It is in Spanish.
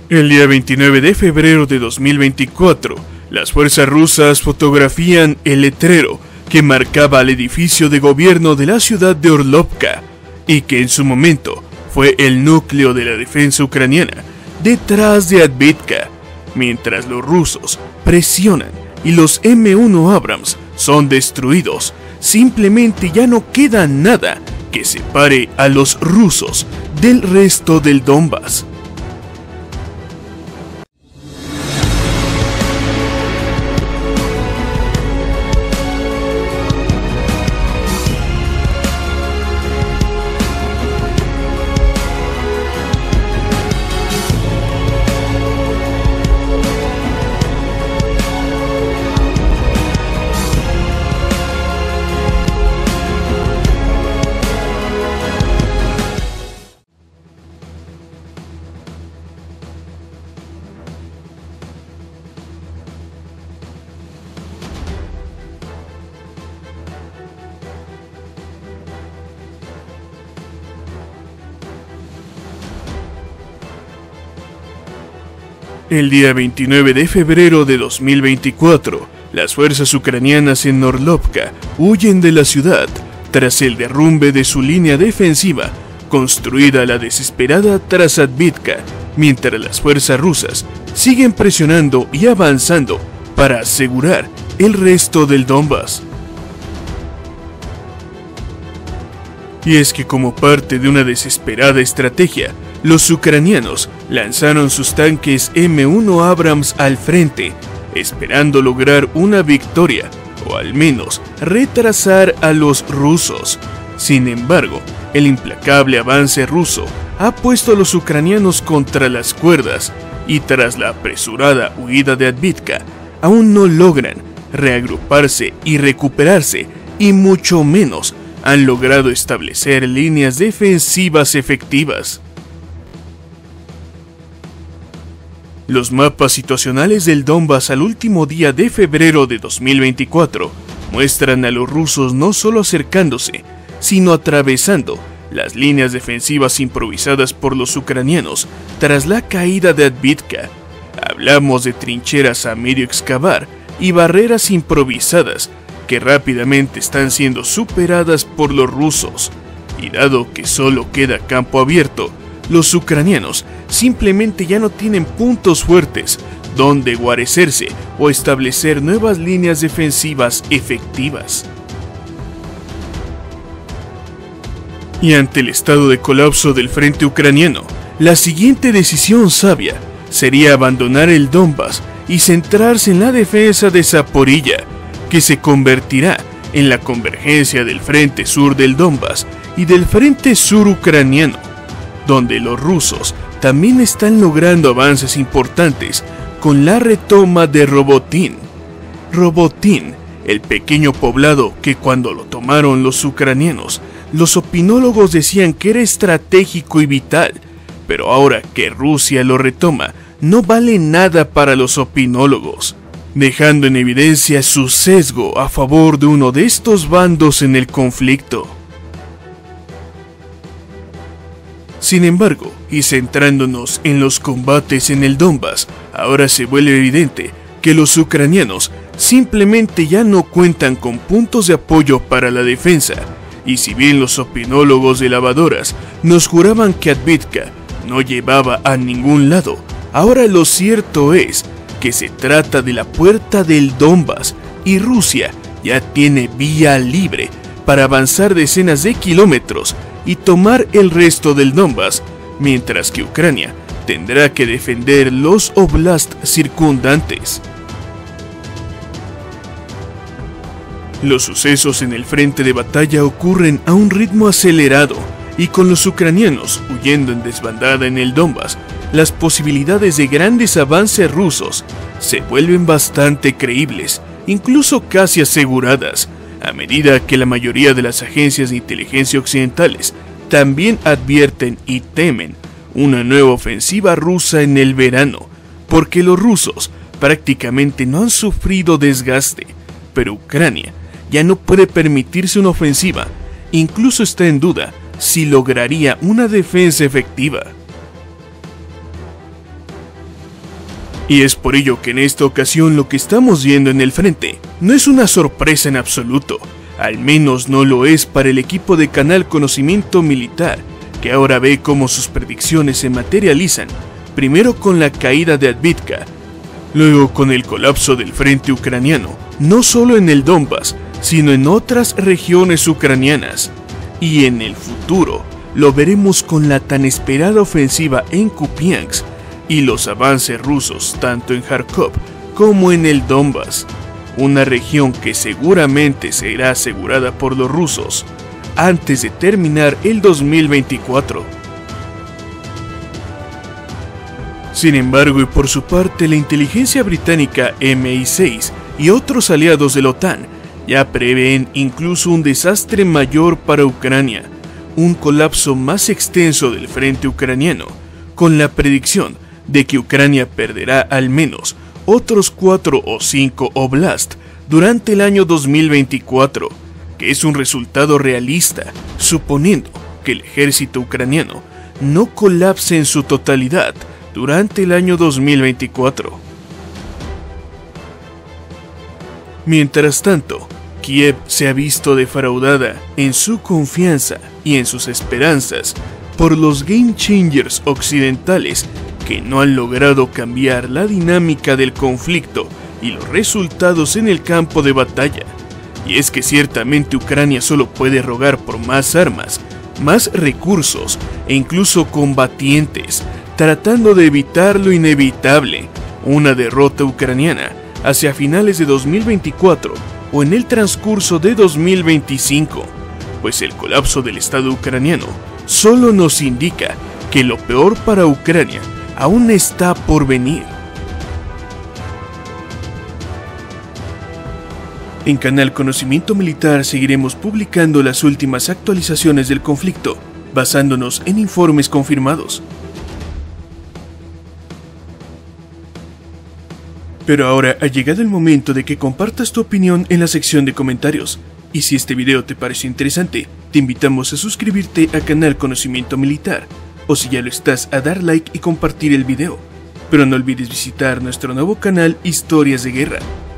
El día 29 de febrero de 2024, las fuerzas rusas fotografían el letrero que marcaba el edificio de gobierno de la ciudad de Orlovka y que en su momento fue el núcleo de la defensa ucraniana detrás de Avdiivka, mientras los rusos presionan y los M1 Abrams son destruidos. Simplemente ya no queda nada que separe a los rusos del resto del Donbass. El día 29 de febrero de 2024, las fuerzas ucranianas en Orlovka huyen de la ciudad tras el derrumbe de su línea defensiva, construida a la desesperada tras Avdiivka, mientras las fuerzas rusas siguen presionando y avanzando para asegurar el resto del Donbass. Y es que como parte de una desesperada estrategia, los ucranianos lanzaron sus tanques M1 Abrams al frente, esperando lograr una victoria, o al menos retrasar a los rusos. Sin embargo, el implacable avance ruso ha puesto a los ucranianos contra las cuerdas, y tras la apresurada huida de Avdiivka, aún no logran reagruparse y recuperarse, y mucho menos han logrado establecer líneas defensivas efectivas. Los mapas situacionales del Donbass al último día de febrero de 2024 muestran a los rusos no solo acercándose, sino atravesando las líneas defensivas improvisadas por los ucranianos tras la caída de Avdiivka. Hablamos de trincheras a medio excavar y barreras improvisadas que rápidamente están siendo superadas por los rusos, y dado que solo queda campo abierto, los ucranianos simplemente ya no tienen puntos fuertes donde guarecerse o establecer nuevas líneas defensivas efectivas. Y ante el estado de colapso del frente ucraniano, la siguiente decisión sabia sería abandonar el Donbass y centrarse en la defensa de Zaporilla, que se convertirá en la convergencia del frente sur del Donbass y del frente sur ucraniano, donde los rusos también están logrando avances importantes con la retoma de Robotyne. Robotyne, el pequeño poblado que cuando lo tomaron los ucranianos, los opinólogos decían que era estratégico y vital, pero ahora que Rusia lo retoma, no vale nada para los opinólogos, dejando en evidencia su sesgo a favor de uno de estos bandos en el conflicto. Sin embargo, y centrándonos en los combates en el Donbass, ahora se vuelve evidente que los ucranianos simplemente ya no cuentan con puntos de apoyo para la defensa, y si bien los opinólogos de lavadoras nos juraban que Avdiivka no llevaba a ningún lado, ahora lo cierto es que se trata de la puerta del Donbass y Rusia ya tiene vía libre para avanzar decenas de kilómetros y tomar el resto del Donbass, mientras que Ucrania tendrá que defender los oblasts circundantes. Los sucesos en el frente de batalla ocurren a un ritmo acelerado, y con los ucranianos huyendo en desbandada en el Donbass, las posibilidades de grandes avances rusos se vuelven bastante creíbles, incluso casi aseguradas, a medida que la mayoría de las agencias de inteligencia occidentales también advierten y temen una nueva ofensiva rusa en el verano, porque los rusos prácticamente no han sufrido desgaste, pero Ucrania ya no puede permitirse una ofensiva, incluso está en duda si lograría una defensa efectiva. Y es por ello que en esta ocasión lo que estamos viendo en el frente no es una sorpresa en absoluto, al menos no lo es para el equipo de Canal Conocimiento Militar, que ahora ve cómo sus predicciones se materializan, primero con la caída de Advitka, luego con el colapso del frente ucraniano, no solo en el Donbass, sino en otras regiones ucranianas, y en el futuro lo veremos con la tan esperada ofensiva en Kupiansk y los avances rusos tanto en Kharkov como en el Donbass, una región que seguramente será asegurada por los rusos antes de terminar el 2024. Sin embargo, y por su parte, la inteligencia británica MI6 y otros aliados de la OTAN ya prevén incluso un desastre mayor para Ucrania, un colapso más extenso del frente ucraniano, con la predicción de que Ucrania perderá al menos otros 4 o 5 oblast durante el año 2024, que es un resultado realista, suponiendo que el ejército ucraniano no colapse en su totalidad durante el año 2024. Mientras tanto, Kiev se ha visto defraudada en su confianza y en sus esperanzas por los game changers occidentales que no han logrado cambiar la dinámica del conflicto y los resultados en el campo de batalla. Y es que ciertamente Ucrania solo puede rogar por más armas, más recursos e incluso combatientes, tratando de evitar lo inevitable, una derrota ucraniana hacia finales de 2024 o en el transcurso de 2025, pues el colapso del Estado ucraniano solo nos indica que lo peor para Ucrania aún está por venir. En Canal Conocimiento Militar seguiremos publicando las últimas actualizaciones del conflicto, basándonos en informes confirmados. Pero ahora ha llegado el momento de que compartas tu opinión en la sección de comentarios. Y si este video te pareció interesante, te invitamos a suscribirte a Canal Conocimiento Militar, o si ya lo estás, a dar like y compartir el video. Pero no olvides visitar nuestro nuevo canal Historias de Guerra,